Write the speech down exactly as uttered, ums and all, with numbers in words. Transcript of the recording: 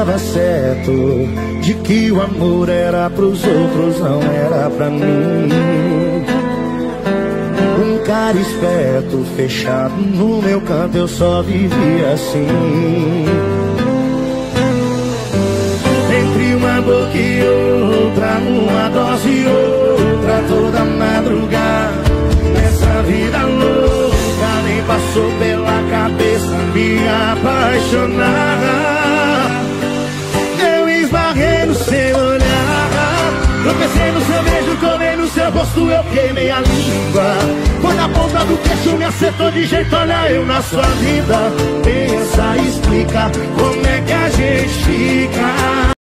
estava certo de que o amor era pros outros, não era pra mim. Um cara esperto, fechado no meu canto, eu só vivia assim. Entre uma boca e outra, uma dose e outra, toda madrugada, nessa vida louca, nem passou pela cabeça me apaixonar. Eu esbarrei no seu olhar, tropecei no seu beijo, colei no seu rosto, eu queimei a língua. Foi na ponta do queixo, me acertou de jeito, olha eu na sua vida. Pensa, explica como é que a gente fica.